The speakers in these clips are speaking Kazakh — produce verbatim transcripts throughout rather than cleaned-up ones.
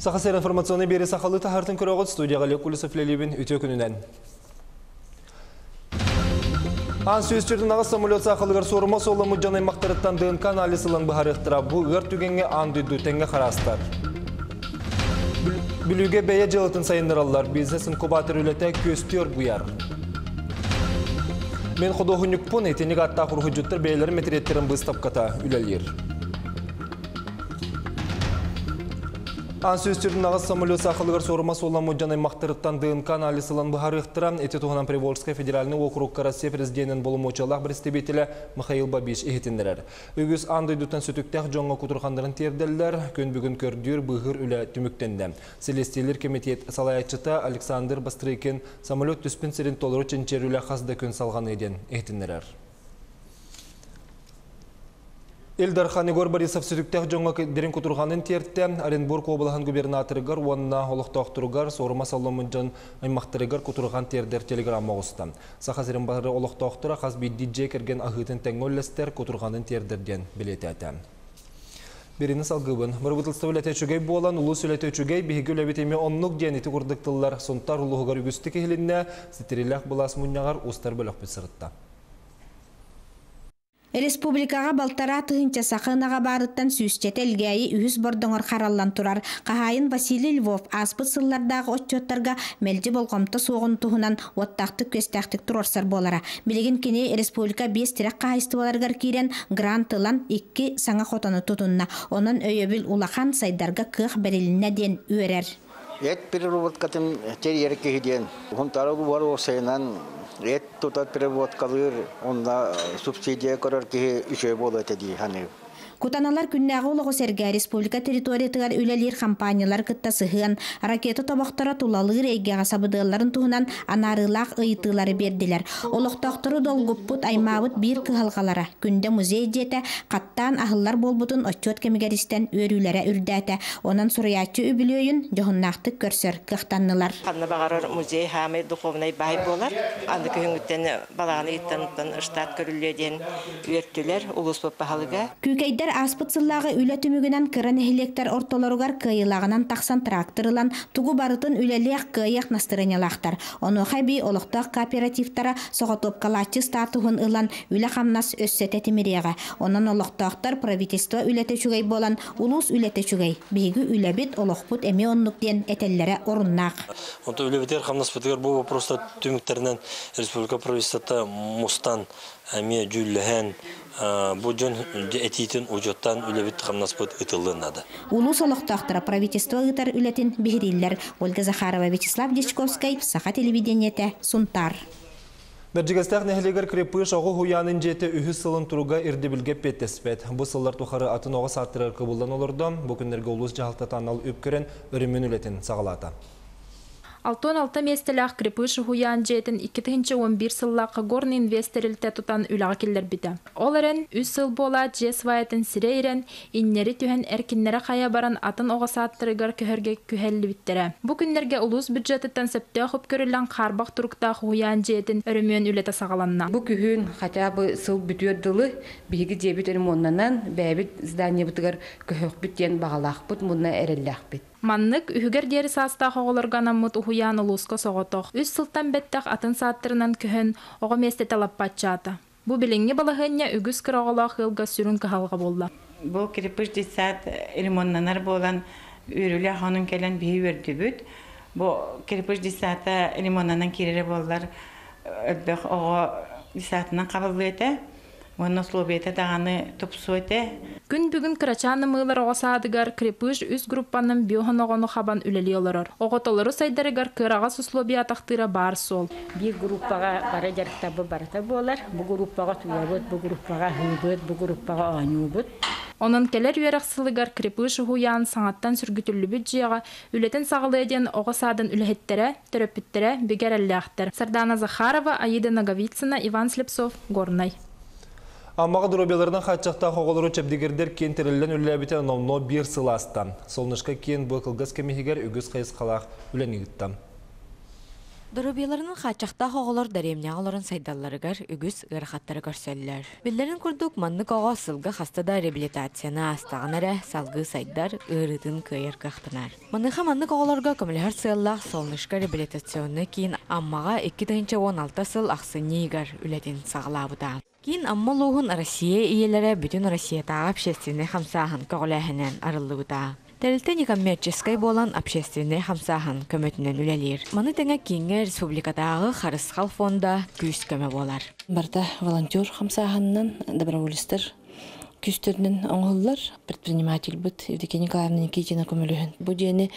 Сақасер информационный бері сақалы тахартын көріғыт студияға Лекулісов Лелебін өте күнінен. Ан сөздердің ағыз самолет сақылығыр сорыма солы мұджаны мақтырыттан ДНК анализылың бұхарықтыра бұл ғыр түгенге ан дүйді тәңге қарастар. Бүліге бәйе жылытын сайындыралар, бизнесін көбатыр үлеті көстер бұяр. Мен құды хүнік пұн етенік атта құрғы жүттір бәйлері метреттерін бұстап қата үлелер. Ан сөздердің ағыз самолет сақылығыр сорыма солы мұджаны мақтырыттан ДНК анализылың бұхарықтыра әте туғынан Приволжская федеральный округ Россия президентінің болым очалақ бір істебетілі Михаил Бабиш ехетіндерер. Үгіз андай дүттен сөтіктәқ жоңға құтырғандырын терділдер, көн бүгін көрдір бұғыр үлі түміктенді. Селестелер комитет салаятчыта Александр Бастрыкин самолет түспін сірін толыру ченчер үлі қазды көн салған еден ехетіндерер. Эльдар Ханигор Борисов сөтіктәқ жоңға дерін құтырғанын терді, Оренбург облығын губернаторығыр, онына олықтақтырығыр, сорыма салымын жан аймақтырығыр құтырған тердер телеграмма ғысты. Сақасырын бары олықтақтыра қаз бейді жекерген ағытын тәңгөлістер құтырғанын тердерден білеті әті. Беріні салғыбын. Бір бұтылсты өләті өчігей болан, ұлыс өләті өчігей бейгі өләбетеме оннық дәнеті құрдықтылар. Сонтар ұлығығар үгісті кехілінне, сетереләқ бұлас мұннағар ұстар бөлік бітсірітті. Республикаға балтара тыгынча сақынаға барыттан сүйістет әлгәйі үйіз бордыңыр қараллан тұрар. Қағайын Василий Львов аспыт сыллардағы отчеттарға мәлді болғамты соғын тұғынан оттақты көстәқтік тұрорсар болара. Білеген кене республика бес тірек қағайсты боларғар кейрен грантылан екі саңа қотаны тұтынна. Онын өйебіл улахан сайдарға қық бәреліне ден өрер. Ет переработкатын тер кехиден. Хунтару бар осайынан ет тутат переработкалыр, онда субсидия көрөр кехи үшөй болу этеди ханы. Кутаналар күннәғы олығы сәрге республика территориятығар үлелер компаниялар кытта сығын, ракета табақтара тулалыр әйгеға сабыдығыларын туғынан анарылақ ұйытылары берділер. Олықтақтыры долгуппут аймабыт бір кығалғалара. Күнде музей деті қаттан ағылар болбутын отчет кемігеристен өрілері үрдәті. Онан сұраятчы үбілейін жоғыннақты көрсір кықтаннылар. Қанны бағарыр музей хамы духовнай бай болар. Анды күйіңгіттен балағаны иттанықтан ұштат көріледен өрттілер ұлыс баппағалыға. Күкейдер аспытсыллағы үлі түмігінен кыран эхилектер ортоларугар кыйылағынан тақсан тракторылан тугу барытын үлелеқ кыйық настырынялақтар. Оны қайби олықтақ кооперативтара соғатопкалатчы статуғын ылан үлі қамнас өссеті теміреға. Онын олықтақтар правительство үлеті чүгей болан улус үлеті чүгей. Бейгі үлебет олықпыт әме оннуктен әтеллері орыннақ. Онты үлебетер қамнас бұтығыр бұл вопроста түміктерінен республика правительствата мұстан әме жүлләхән бұл жөн әтейтін ұжоттан үлебет қамнас бұт ұтылынады. Улус олықтақтыра правительство ұтар үлетін бігіриллер. Ольга Захарова, Вячеслав Дечковскай, Саха телевидениеті, Сунтар. Нәджігістәқ нәхілегер крепыш оғы хуянын жеті үхіз сылын тұруға үрді білгеп беттеспет. Бұл сыллар тұқары атын оғы саттырыр қыбылдан олырды. Бұл күндерге улус жағалтатан ал өпкірін өрімін үлетін сағалата. Алтон алты местелях крепыш хуян жетин эки миң он бир сыллаққа горный инвесторилте тутан үліға келдер біті. Оларын үс сыл бола жесвайатын сирейрен, иннері түхен әркіннері қая баран атын оға саттырығар көхерге күхәлі біттері. Бұ күндерге улус бюджеттен сәпті құп көрілен қарбақ тұрықта хуян жетин өрімен үлеті сағаланна. Бұ күхін қатя бұ сыл бүтүерділі бігі жебіт өрімоннанан бәбіт здания бұтығар көхөк біттен бағалақ бұт, мұнна әрелләқ біт. Маннык үхігер дері саста хоғылырғана мұт ұхуян ұлысқа соғытық. Үс сылтан бәттіқ атын саттырынан күхін оға месте талап батчаты. Бұ біліңе балығынне үгіз кір оғылақ ғылға сүрін кағалға болды. Бұл кіріпіш десат ремоннанар болан үрілі қанын кәлін бейі өрді бүт. Бұл кіріпіш десаты ремоннанан керері болар өлбіқ оға десатынан қабылы еті. Оны слобеті дағаны тұпсу еті. Күн бүгін кырачаны мыйлар оғасадығар крепыш үз группаның биохан оғаны қабан үлелі олырыр. Оғатолары сайдарығар кыраға сұслоби атақтыра бар сол. Bir группаға бара жарықтабы барата болар. Бұ группаға туябыт, бұ группаға хыбыт, бұ группаға анюбыт. Onun keler üyereksiligar krepışı huyan sanattan sürgütüllü bütçeğe ületen sağlı eden oğasadan ülehettere, terapittere, bigerelliğahtır. Sardana Zakharova, Aida Nagovitsina, Ivan Slepsov, Gornay. Аммаға дұрабелердің қатшақта қоғылыру чәбдегердер кентерілден үлі номно бір сыластан. Солнышқа кен бұл қылғыз кемегер үгіз қайыз қалақ үлен егіттам. Дорубияларının xaçaqta xoğolor daремня оларын сайдалларыгар үгүс ырахаттары көрсөллөр. Биллерин курдук маннык ого сылга хастада реабилитацияны астагынара салгы сайдар ырытын кыйыр кахтынар. Маныха маннык оголорго көмөлөр сыыллах солнышка реабилитационны кийин аммага эки мың он алты сыл аксыннигар үлетин сагалабыта. Кийин амма лугун Россия иелері бүтүн Россиятагы общественный хамсахан көголөһүнөн арылыбыта. Тәрелте некоммерческой болан общественный хамсахан көмөтүнөн үлелер. Маны теңе кийинге республикадагы Харысхал фонда күз көмө болар. Барда волонтер хамсаханнан добровольстер күстөрүнөн оңоллар предприниматель бут Евдокия Николаевна Никитина көмөлөһүн. Бу жени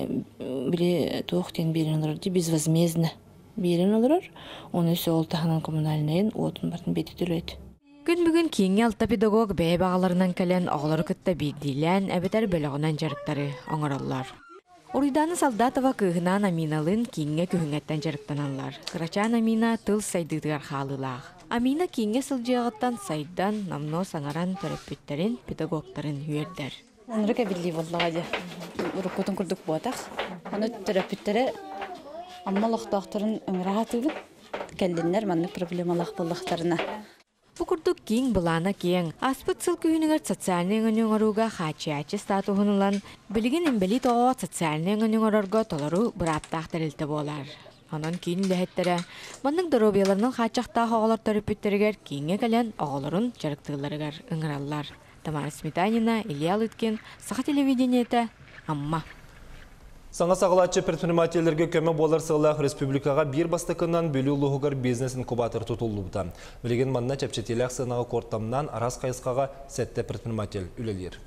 биле токтен беренлер безвозмездно берен олар. Оны сол таханан коммунальныйын отун бартын бети төлөйт. Күн бүгін кейінге алта педагог бәй бағаларынан кәлен оғылары күтті бейдейлән әбетер бөліғынан жарықтары оңыралар. Уриданы Солдатова күйінан Аминалын кейінге күйінгеттен жарықтаналар. Қырачан Амина тыл сайдыдығар қалылақ. Амина кейінге сылжығыттан сайдан намно саңаран төрөппүттерін педагогтарын үйердер. Онрыка билли боллаға уруккутун курдук буатақ. Оны төрөппүттері аммалық доқтарын өңіраға түйбіт. Кәлденлер манны проблемалақ боллақтарына. Бу курдук кийин былана кийин аспыт сыл күйүнүгөр социальный өңөңөрүүгө хачыачы статуһунулан билигин имбели тоо социальный өңөңөрөргө толору быраптаах терилте болар. Анан кийин лехеттере маннык доробияларынын хачактаах оголор төрөпүттергер кийинге келен оголорун жарыктыыларыгар ыңыраллар. Тамара Сметанина, Илья Лыткин, Саха телевидениете, Амма. Саңа сағылатчы предпринимательлерге көмі болар сығылақ республикаға бір бастықынан бөлі ұлығығыр бизнес инкубатор тұтылуыда. Білеген манна чәпчетелек сынағы корттамнан арас қайысқаға сәтті предприниматель үлелер.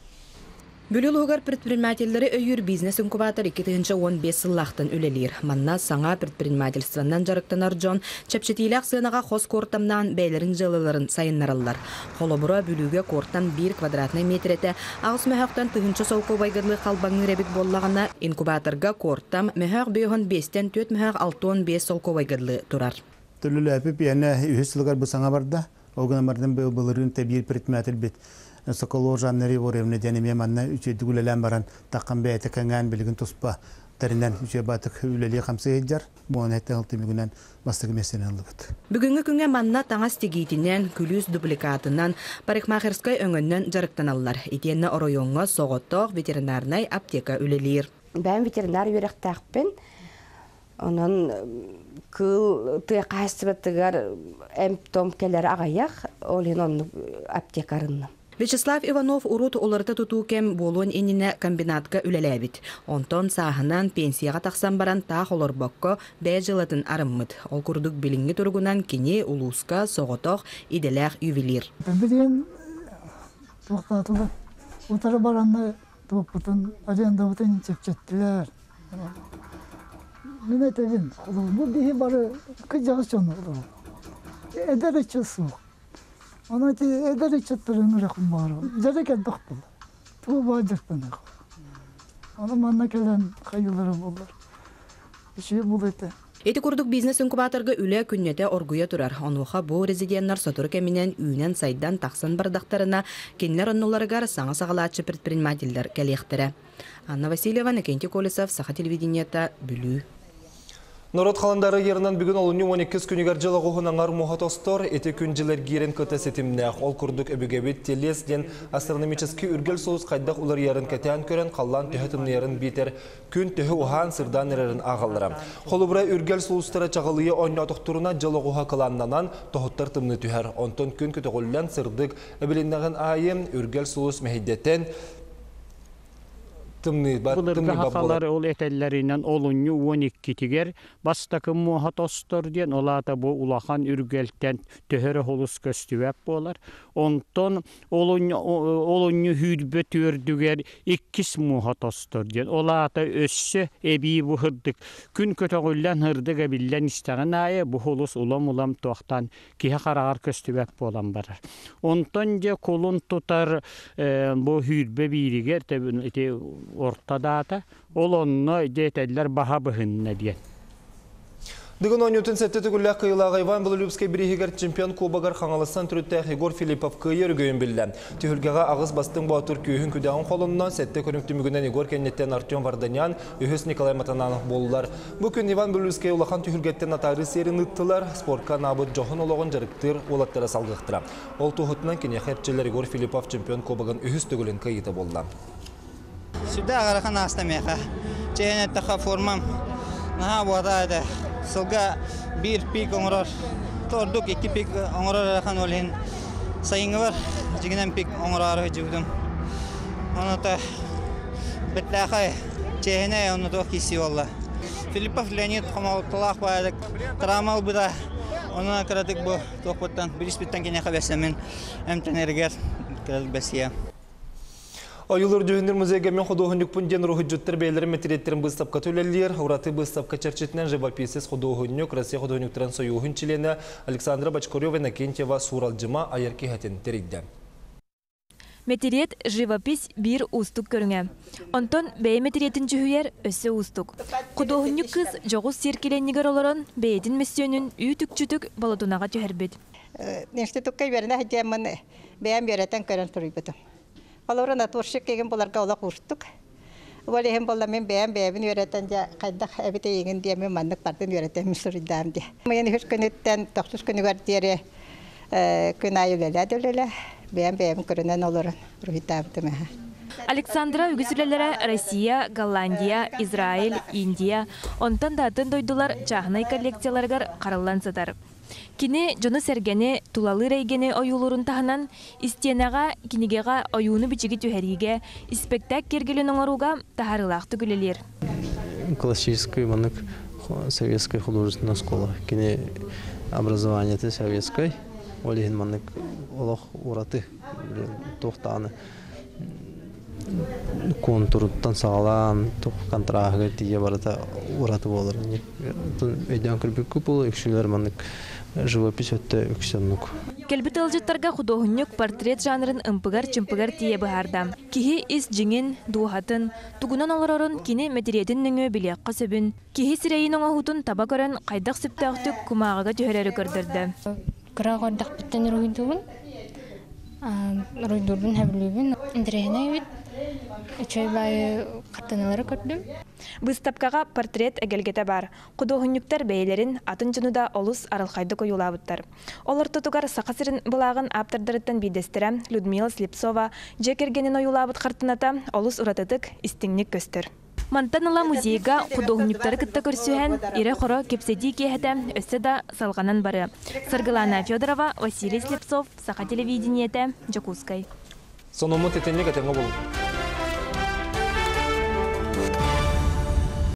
Бөлілуғар предпринимательлері өйір бизнес инкубатор эки мың он беш сыллақтын үлелер. Манна саңа предпринимательстваннан жарықтанар жон чәпчетелек сынаға қос кортамнан бәйлерін жылыларын сайыннаралар. Холобыра бөліге корттан бір квадратный метрете ағыс мәхақтан түгінші солқы байгырлы қалбаңы рәбіт боллағына инкубаторға корттам мәхақ бүйіғын бестен төт мәхақ алтон бес солқы байгырлы тұрар. Түрлі әпіп яна үйіз сылғар бұсаңа барда, оғына бардың бұлырын тәбір предприниматель бет. Соколор жаннары воремне денеме манна үчөйдү үлелен баран таккан бәйте кәңән билген туспа таринен үчө батык үлеле камсы эджар буон этте алты мүгүнен бастыгы месенен алыбыт. Бүгүнгү күнгө манна таңас тегитинен күлүс дубликатынан парикмахерской өңөннөн жарыктаналлар. Итенне оройонго соготок ветеринарный аптека үлелер. Ben veterinar yürektakpin. Onun kıl tıyakastırıtıgar em tomkeleri ağayak olin onun aptekarını. Вячеслав Иванов урут оларта тутукем болон энине комбинатка үлеләбит. Онтон саһынан пенсияга таксан баран тах олорбакка бәҗылатын арыммыт. Ол курдук билинги тургунан кини улуска соготох иделәх ювелир. Биден токтатылып утары баранны топутун аренда бутын чепчеттилер. Мен этеген, бу дихи бары кыжагы чону. Эдере чысу. Ona ki eder çatırını rakım var. Zerreken doktor. Bu bacaktan rakım. Ona manna gelen hayırları bulur. Bir şey buldu. Эти курдук бизнес инкубаторга үле күннете оргуя турар. Онуха бу резиденттар сотур кеминен үйнен сайдан таксан бардактарына кенлер оннуларыгар саңа сагалаачы предпринимательдер келехтере. Анна Васильева, Накенти Колесов, Саха телевидениета, Бүлүү. Народ қаландары ерінен бүгін олыны он екі күнігер жылы ғуғынаңар мұхатостор, еті күн жылар герін көті сетімнәқ. Ол күрдік өбігебет телес ден астрономический үргел соғыз қайдақ олар ерін кәтен көрін қаллан төхітімні ерін бетер күн төхі ұған сырдан ерін ағалыра. Қолы бұра үргел соғыстары чағылығы ойна тұқтырына жылы ғуға қыланнанан тоғыттар тымны түйер. Онтон күн көті қоллан сырдық өбіліннәғын айым үргел соғыз мәхиддеттен Бұлырғы хақалары ол әтәлләрінен олынны он екі тігер бастақы мұхат остор ден олата бұл улахан үргелтен төхірі холыс көстівәп болар. Онтон олынны хүдбі түрдігер иккіс мұхат остор ден олата өссі әбей бұхырдық. Күн көтіғілен хырдық әбіллен істеген айы бұл холыс улам-улам тоқтан кейі қарағар көстівәп болан барар. Онтон де қолын тұтар бұл хүдбі бейрігер ortadata olonno detaylar baha bıhınna diye. Дыгын ойнутын сәтті түгілі қиылаға Иван Бололюбский бірігігер чемпион кубагар қаңалыстан түріттәқ Егор Филиппов күйер өгейін білді. Түйілгеға ағыз бастың баутыр күйін күдәғын қолынна сәтті көрінктімігінен Егор кеннеттен Артем Варданян, Үхіс Николай Матананов болылар. Бүкін Иван Бололюбский олақан түйілгеттен атары серін ұттылар, спортқа набыт жоғын олығын жарықтыр олаттара салғықтыра. Ол тұғытынан кене қерчелер Егор Филиппов чемпион кубагын үхіс түгілін кайыты болды. Сюда ағарқан астамеға. Чейнеттіға формам наға бұғадайды. Сылға бір пик оңырар, тордық екі пик оңырар арқан олын сайыңы бар, жігінен пик оңырары жүгдім. Оныта бітләқай чейіне оныта кесі олы. Филиппов Леонид қомауытылақ бадық, травмал бұда, онына кірадық бұл тоқпыттан, бір іспіттен кене қабесімен әмтенергер кірадық бәсия. Ойылыр жүхіндер музейге мен құдуғын нүкпін ден рухы жүттір бейлері метереттерін бұстапқа төлелер. Ураты бұстапқа чәрчетінен живописес құдуғын нүк, Россия құдуғын нүктерін сойуғын чилені Александра Бачкорева Накентьева Суралджыма айырки хәтен терейді. Метерет живопись бир устук көріңе. Онтон бәй метеретін жүхүйер өсі устук. Құдуғын нүк кыз жоғыз серкеленігер оларын бәйдің мессионын үй-түк-чүтік баладунаға түйербет. Нешті түккай беріне хәдемін бәйім беретен көрін тұрыбытым. Балорына туршик кеген боларга ола курстук. Олеген болла мен бәйім бәйімін өретен де қайдақ әбіте еген де мен мандық бардың өретен мүсірдам де. Мен үш күніттен тоқсыз күні көрдері күн айы өлелі өлелі бәйім бәйімін көрінен оларын рухитабды мәға. Александра үгізілелері Россия, Голландия, Израиль, Индия, онтан датын дойдулар чағынай коллекцияларғар қарылан сатар. Кини жоны сәргені тулалы рейгені ойулырын тағынан истенаға кинигеға ойуны бичігі түйәриге спектак кергелін оңаруға тахарылақты күлелер. Классическая манык советская художественная школа. Кини образование ты советской. Олеген манык олох ураты тоқтаны. Контурттан сағалан, тоқ контрагы тие барата ураты болыр. Өйден кірбек көп болы, үкшілер манык живопись өтті үксеннік. Келбіт алжыттарға құдоғыннық портрет жанрын ымпығар-чымпығар тие бұхарда. Кихи ис жіңін, дуғатын, тугунан оларарын кини мәдіриетін нүңі білеққа сөбін. Кихи сірейін оңағутын таба көрін қайдақ сүптәқтік күмағыға түйірері көрдірді. Күрақ ордақ біттен ройдуын, ройдурдың әбілуін, үндірейіне өйт. Үчөй байы қаттаналары көрдім. Бұстапқаға портрет әгелгеті бар. Құдоғыннюктар бәйлерін атын жынуда олыс арылқайды көйулабыттар. Олар тұтығар сақасырын бұлағын аптырдырыттан бейдестірі Людмила Слепцова жекергенін ойулабыт қартыната олыс ұратытық истіңнік көстір. Мантаныла музейга құдоғыннюктары кітті көрсуhen ире қоры кепседи кейхеті өсі да салғанан бары. Саргылана Федорова, Василий Слепцов, Сақа телевидениеті, Жакускай. Сонумы тетенек әтеңі болу.